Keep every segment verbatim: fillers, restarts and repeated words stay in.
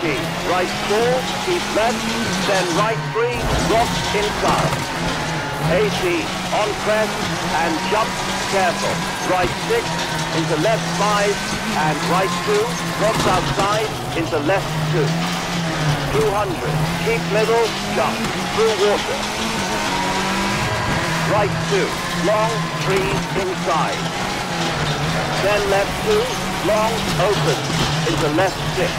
eighty, right four, keep left, then right three, drop inside. eighty, on crest, and jump, careful. Right six, into left five, and right two, drops outside, into left two. two hundred, keep middle, jump, through water. Right two, long, three, inside. Then left two, long, open, into left six.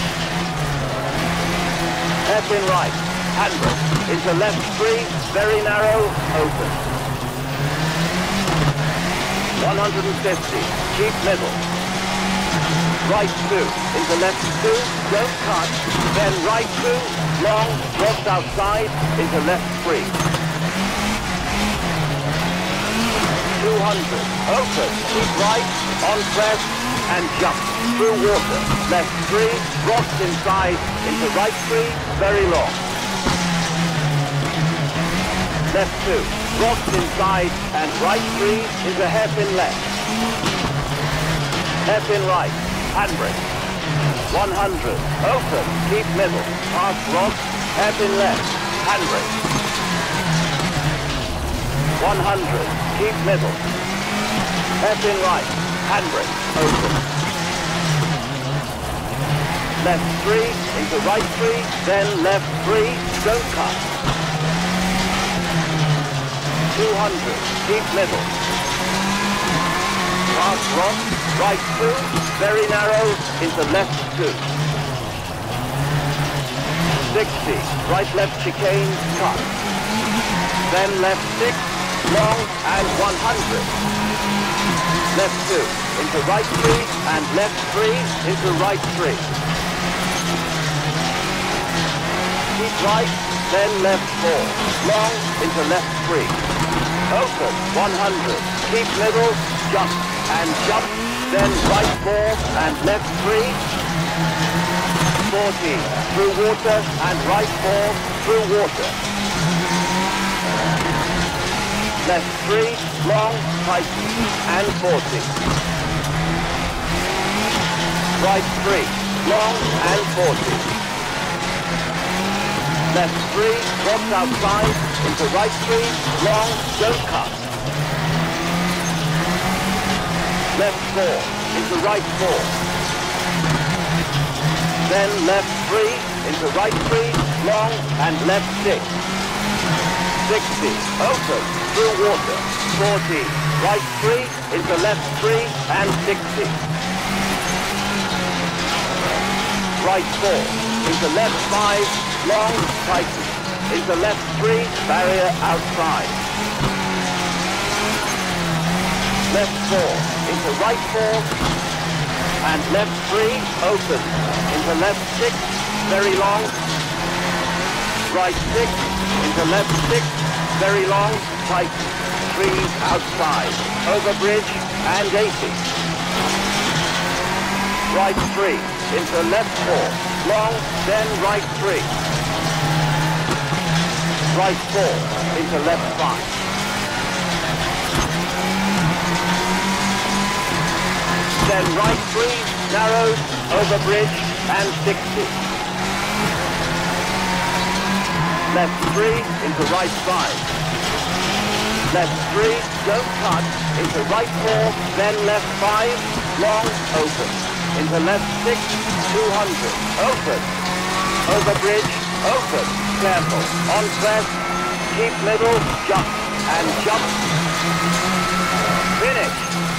Hairpin right, handbrake, into left three, very narrow, open. one hundred fifty, keep middle. Right two, into left two, don't cut, then right two, long, drops outside, into left three. two hundred, open, keep right, on crest, and jump, through water, left three, rocks inside, into right three, very long. Left two, rocks inside, and right three, is a hairpin left. Hairpin right, handbrake. one hundred, open, keep middle, past rocks, hairpin left, handbrake. one hundred, keep middle. Hairpin right, handbrake, open. Left three, into right three, then left three, don't cut. two hundred, keep middle. Past rock, right two, very narrow, into left two. sixty, right left chicane, cut. Then left six, long, and one hundred. Left two, into right three, and left three, into right three. Keep right, then left four, long, into left three. Open, one hundred, keep middle, jump, and jump, then right four, and left three. forty, through water, and right four, through water. Left three, long, tighten, and forty. Right three, long, and forty. Left three, drops outside, into right three, long, don't cut. Left four, into right four. Then left three, into right three, long, and left six. sixty, open, through water. forty, right three, into left three, and sixty. Right four, into left five, long, tighten, into left three, barrier outside. Left four, into right four, and left three, open, into left six, very long. Right six, into left six, very long, tighten, three, outside, over bridge, and eighty. Right three, into left four, long, then right three. Right four, into left five. Then right three, narrows, over bridge, and sixty. Left three, into right five. Left three, don't cut, into right four, then left five, long, open. Into left six, two hundred, open. Over bridge, open, careful, on crest, keep middle, jump, and jump. Finish.